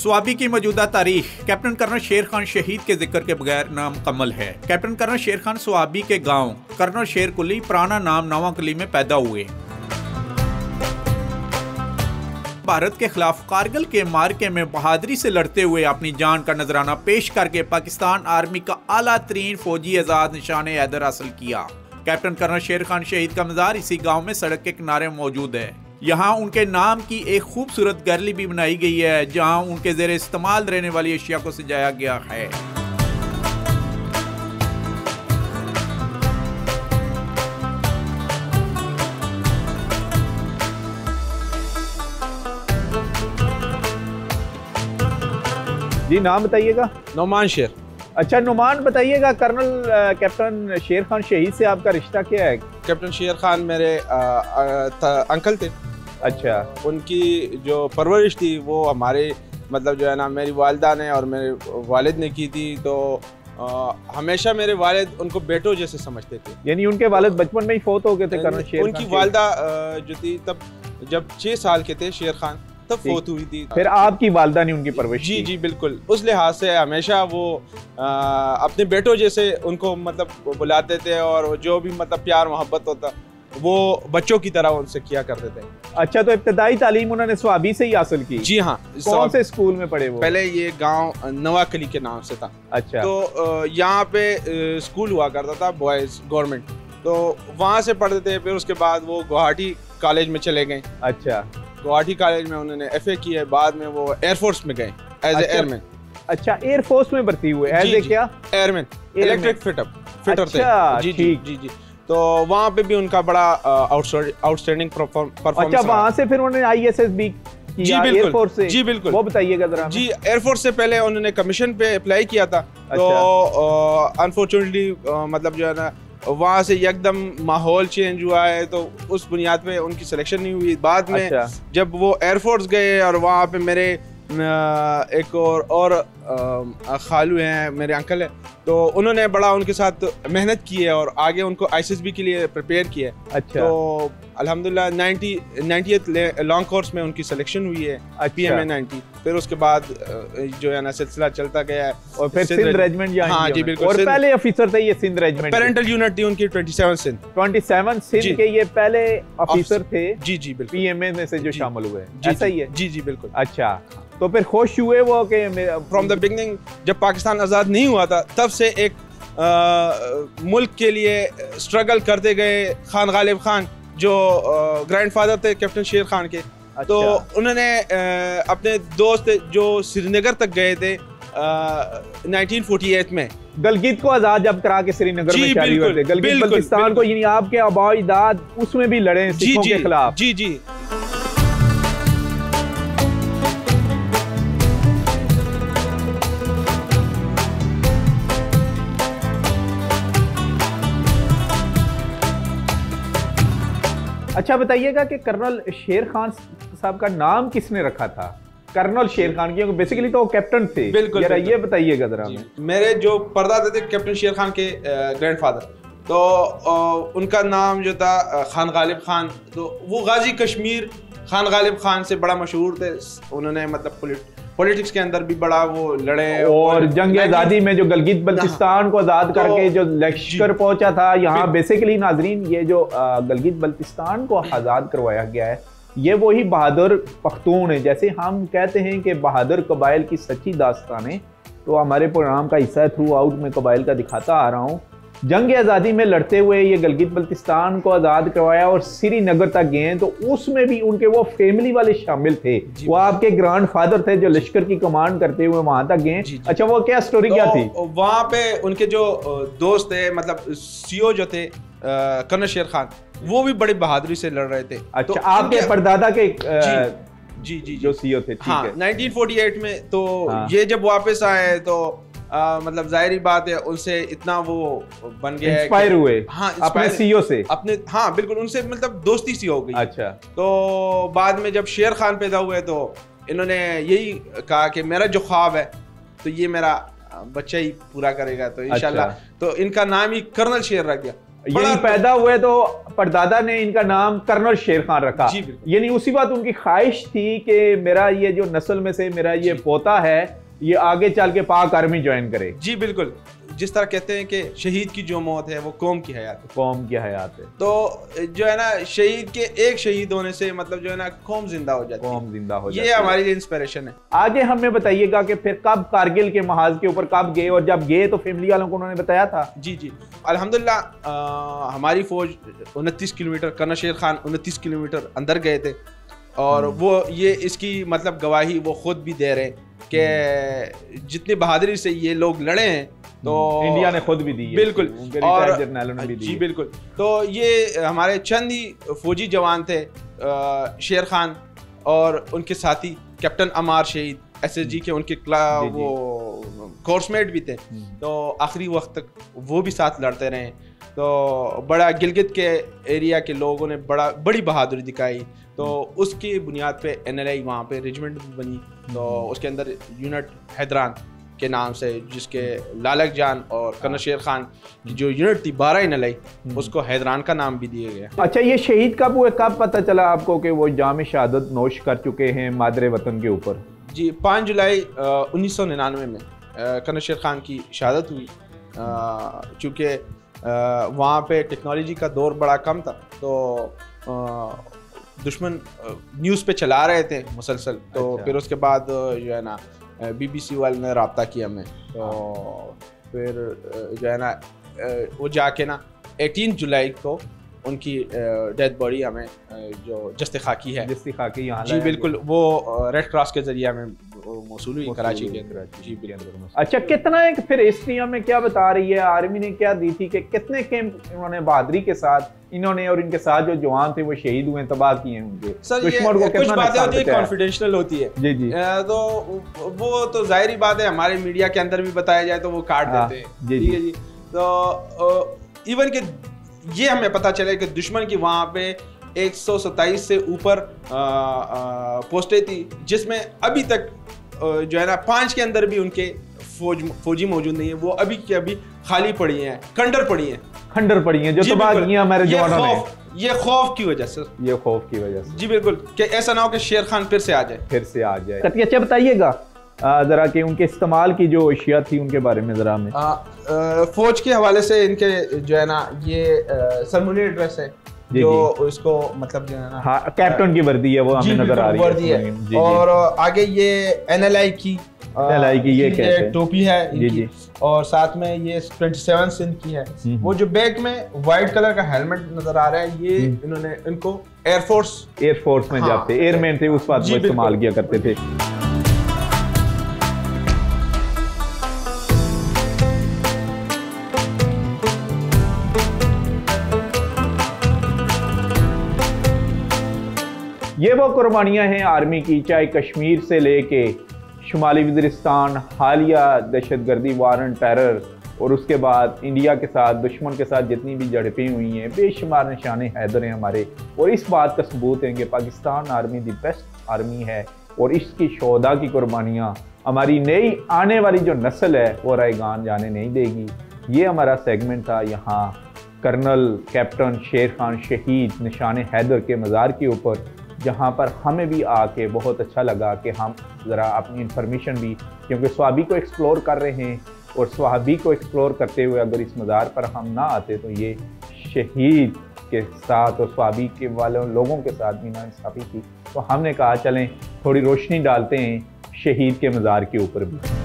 स्वाबी की मौजूदा तारीख। कैप्टन कर्नल शेर खान शहीद के जिक्र के बगैर नामुकम्मल है। कैप्टन कर्नल शेर खान स्वाबी के गांव कर्नल शेर कुली, पुराना नाम नवाकुली में पैदा हुए। भारत के खिलाफ कारगिल के मार्के में बहादुरी से लड़ते हुए अपनी जान का नजराना पेश करके पाकिस्तान आर्मी का आला तरीन फौजी एजाज निशान हैदर हासिल किया। कैप्टन कर्नल शेर खान शहीद का मज़ार इसी गांव में सड़क के किनारे मौजूद है। यहाँ उनके नाम की एक खूबसूरत गैलरी भी बनाई गई है, जहाँ उनके ज़ेरे इस्तेमाल रहने वाली अशिया को सजाया गया है। जी नाम बताइएगा। नुमान शेर। अच्छा नुमान बताइएगा, कर्नल कैप्टन शेर खान शहीद से आपका रिश्ता क्या है? कैप्टन शेर खान मेरे अंकल थे। अच्छा। उनकी जो परवरिश थी वो हमारे मतलब जो है ना मेरी वालिदा ने और मेरे वालिद ने की थी, तो हमेशा मेरे वालिद उनको बेटों जैसे समझते थे। यानी उनके वालिद बचपन में ही फौत हो गए थे कर्नल शेर खान? उनकी वालिदा जो थी तब जब 6 साल के थे शेर खान तब फौत हुई थी। फिर आपकी वालिदा ने उनकी परवरिश जी जी बिल्कुल, उस लिहाज से हमेशा वो अपने बेटों जैसे उनको मतलब बुलाते थे और जो भी मतलब प्यार मोहब्बत होता वो बच्चों की तरह उनसे किया करते थे। अच्छा, तो इब्तदाई तालीम उन्होंने स्वाबी से ही हासिल की? जी हाँ। कौन से स्कूल में पढ़े वो? पहले ये गांव नवाकली के नाम से था। अच्छा। तो यहाँ पे स्कूल हुआ करता था बॉयज गवर्नमेंट, तो वहाँ से पढ़ते थे। फिर उसके बाद वो गुवाहाटी कॉलेज में चले गए। अच्छा। गुवाहाटी कॉलेज में उन्होंने FA की है, बाद में वो एयरफोर्स में गए एज ए एयरमैन। अच्छा, एयरफोर्स में भर्ती हुए एज ए क्या? एयरमैन, इलेक्ट्रिक फिटर थे। जी जी जी जी। तो वहाँ पे भी उनका बड़ा आउटस्टैंडिंग परफॉर्मेंस। अच्छा, वहाँ से फिर उन्होंने ISS भी किया? जी बिल्कुल। एयरफोर्स से? जी बिल्कुल। वो बताइएगा जरा। जी, एयरफोर्स से पहले उन्होंने कमीशन पे अप्लाई किया था। अच्छा। तो अनफॉर्चुनेटली मतलब जो है ना वहाँ से एकदम माहौल चेंज हुआ है, तो उस बुनियाद पे उनकी सिलेक्शन नहीं हुई। बाद में जब वो एयरफोर्स गए और वहाँ पे मेरे एक और खालू हैं, मेरे अंकल हैं, तो उन्होंने बड़ा उनके साथ मेहनत की है और आगे उनको ISSB के लिए प्रिपेयर किया है। अच्छा। तो अल्हम्दुलिल्लाह 90th लॉन्ग कोर्स में उनकी सिलेक्शन हुई है। अच्छा। PMA 90। फिर उसके बाद जो है ना सिलसिला चलता गया है और फिर सिंध रेजिमेंट। हाँ जी बिल्कुल। और पहले ऑफिसर थे ये सिंध रेजिमेंट? पेरेंटल यूनिट थी उनकी 27 सिंध। 27 सिंध के ये पहले ऑफिसर थे। जी जी बिल्कुल। PMA में से जो शामिल हुए, ऐसा ही है? जी जी बिल्कुल। अच्छा, तो फिर खुश हुए वो कि फ्रॉम द बिगनिंग जब पाकिस्तान आज़ाद नहीं हुआ था तब से एक मुल्क के लिए स्ट्रगल करते गए खान गालिब खान, जो ग्रैंडफादर थे कैप्टन शेर खान के। अच्छा। तो उन्होंने अपने दोस्त जो श्रीनगर तक गए थे 1948 में, गलगित को आजाद जब करा के श्रीनगर में शादी हुए थे, गलगित बल्तिस्तान को, यानी आपके आबाओ अजदाद उसमें भी लड़े सिखों के खिलाफ। जी जी। अच्छा बताइएगा कि कर्नल शेर खान साहब का नाम किसने रखा था? कर्नल शेर खान, क्योंकि बेसिकली तो कैप्टन थे। बिल्कुल। ये बताइएगा जरा। मेरे जो परदादा थे कैप्टन शेर खान के ग्रैंडफादर, तो उनका नाम जो था खान गालिब खान, तो वो गाजी कश्मीर खान गालिब खान से बड़ा मशहूर थे। उन्होंने मतलब पॉलिटिक्स के अंदर भी बड़ा वो लड़े और जंग आज़ादी में जो गलगित बल्तिस्तान को आज़ाद करके जो लश्कर पहुंचा था यहाँ। बेसिकली नाजरीन, ये जो गलगित बल्तिस्तान को आज़ाद करवाया गया है, ये वही बहादुर पख्तून है। जैसे हम कहते हैं कि बहादुर कबाइल की सच्ची दास्तानें, तो हमारे प्रोग्राम का हिस्सा थ्रू आउट में कबाइल का दिखाता आ रहा हूँ। जंग आज़ादी में लड़ते हुए ये गलगित बल्तिस्तान को आज़ाद करवाया और श्रीनगर तक गए, तो उसमें भी उनके वो फैमिली वाले शामिल थे। वो आपके ग्रैंडफादर थे जो लश्कर की कमांड करते हुए वहां तक गए। अच्छा, वो क्या स्टोरी क्या थी वहां पे? उनके जो दोस्त थे मतलब CO जो थे कर्नल शेर खान, वो भी बड़ी बहादुरी से लड़ रहे थे। अच्छा, आपके परदादा के जी जी जो CO थे। हाँ, 1948 में। तो ये जब वापस आए तो मतलब जाहिर बात है उनसे इतना वो बन गया, इंस्पायर हुए। हाँ, अपने CO से अपने, हाँ बिल्कुल, उनसे मतलब दोस्ती सी हो गई। अच्छा। तो बाद में जब शेर खान पैदा हुए तो इन्होंने यही कहा कि मेरा जो ख्वाब है तो ये मेरा बच्चा ही पूरा करेगा, तो इंशाल्लाह। तो इनका नाम ही कर्नल शेर रख दिया। यानी पैदा हुए तो परदादा ने इनका नाम कर्नल शेर खान रखा, यानी उसी बात उनकी ख्वाहिश थी कि मेरा ये जो नस्ल में से मेरा ये पोता है ये आगे चल के पाक आर्मी ज्वाइन करे। जी बिल्कुल, जिस तरह कहते हैं कि शहीद की जो मौत है वो कौम की हयात है, कौम की हयात है। तो जो है ना शहीद के एक शहीद होने से मतलब जो है ना कौम जिंदा हो जाती है, कौम जिंदा हो जाती ये हमारी इंस्पिरेशन है। आगे हमें बताइएगा कि फिर कब कारगिल के महाज के ऊपर कब गए, और जब गए तो फैमिली वालों को उन्होंने बताया था? जी जी, अल्हम्दुलिल्लाह हमारी फौज 29 किलोमीटर, कर्नल शेर खान 29 किलोमीटर अंदर गए थे, और वो ये इसकी मतलब गवाही वो खुद भी दे रहे हैं कि जितनी बहादुरी से ये लोग लड़े हैं तो इंडिया ने खुद भी दी है। बिल्कुल, और जर्नलों ने भी दी जी बिल्कुल। तो ये हमारे चंद ही फौजी जवान थे, शेर खान और उनके साथी कैप्टन अमार शहीद SSG के उनके वो कोर्समेट भी थे, तो आखिरी वक्त तक वो भी साथ लड़ते रहे। तो बड़ा गिलगित के एरिया के लोगों ने बड़ी बहादुरी दिखाई, तो उसकी बुनियाद पे NLI वहाँ पे रेजिमेंट भी बनी, तो उसके अंदर यूनिट हैदरान के नाम से, जिसके लालक जान और कर्नल शेर खान की जो यूनिट थी 12 NLI, उसको हैदरान का नाम भी दिया गया। अच्छा, ये शहीद कब हुए, कब पता चला आपको कि वो जाम शहादत नोश कर चुके हैं मादरे वतन के ऊपर? जी 5 जुलाई 1999 में कर्नल शेर खान की शहादत हुई। चूँकि वहाँ पे टेक्नोलॉजी का दौर बड़ा कम था, तो दुश्मन न्यूज़ पे चला रहे थे मुसलसल, तो फिर उसके बाद जो है ना BBC वाले ने रब्ता किया हमें, तो फिर जो है ना वो जाके ना 18 जुलाई को उनकी डेथ बॉडी हमें जो जस्ते खाकी है, जस्ते खाकी यहाँ जी बिल्कुल, वो रेड क्रॉस के जरिए हमें मौसूल हुई कराची के अंदर। जी बिल्कुल। अच्छा, कितना एक फिर हिस्ट्री में क्या बता रही है, आर्मी ने क्या दी थी कि कितने कैंप इन्होंने बहादुरी के साथ इन्होंने और इनके साथ जो जवान थे वो शहीद हुए, तबाह किए उनके? सर ये कुछ बातें होती है कॉन्फिडेंशियल होती है। जी जी, तो वो तो जाहिर बात है हमारे मीडिया के अंदर भी बताया जाए तो वो काट देते हैं। जी जी। तो इवन के ये हमें पता चले कि दुश्मन की वहाँ पे 127 से ऊपर पोस्टें थी, जिसमें अभी तक जो है ना 5 के अंदर भी उनके फौजी मौजूद नहीं है, वो अभी की अभी खाली पड़ी हैं, खंडर पड़ी हैं जो तबाह किए हमारे जवानों ने। ये खौफ की वजह से, ये खौफ की वजह से, जी बिल्कुल, कि ऐसा ना हो कि शेर खान फिर से आ जाए। अच्छा बताइएगा जरा कि उनके इस्तेमाल की जो अशिया थी उनके बारे में जरा हमें। फौज के हवाले से इनके जो है ना ये सरमनी ड्रेस है जो इसको मतलब जो है ना, हाँ, कैप्टन की वर्दी है, वो हमें नजर आ रही है। और आगे ये NLI की ये टोपी है इनकी, और साथ में ये 27 सिंध की है। वो जो बैक में व्हाइट कलर का हेलमेट नजर आ रहा है, ये इन्होंने इनको एयरफोर्स में जब थे एयरमैन थे उस बात को इस्तेमाल किया करते थे। ये वो कुर्बानियाँ हैं आर्मी की, चाहे कश्मीर से लेके शुमाली वज़ीरिस्तान, हालिया दहशतगर्दी वार एंड टेरर, और उसके बाद इंडिया के साथ दुश्मन के साथ जितनी भी झड़पें हुई हैं, बेशुमार निशाने हैदर हैं हमारे, और इस बात का सबूत है कि Pakistan army the best army है, और इसकी शोहदा की कुर्बानियाँ हमारी नई आने वाली जो नस्ल है वो रायगान जाने नहीं देगी। ये हमारा सेगमेंट था यहाँ कर्नल कैप्टन शेर खान शहीद निशान हैदर के मज़ार के ऊपर, जहाँ पर हमें भी आके बहुत अच्छा लगा कि हम ज़रा अपनी इन्फॉर्मेशन भी, क्योंकि स्वाबी को एक्सप्लोर कर रहे हैं, और स्वाबी को एक्सप्लोर करते हुए अगर इस मज़ार पर हम ना आते तो ये शहीद के साथ और स्वाबी के वालों लोगों के साथ भी नाइंसाफ़ी थी। तो हमने कहा चलें थोड़ी रोशनी डालते हैं शहीद के मज़ार के ऊपर भी।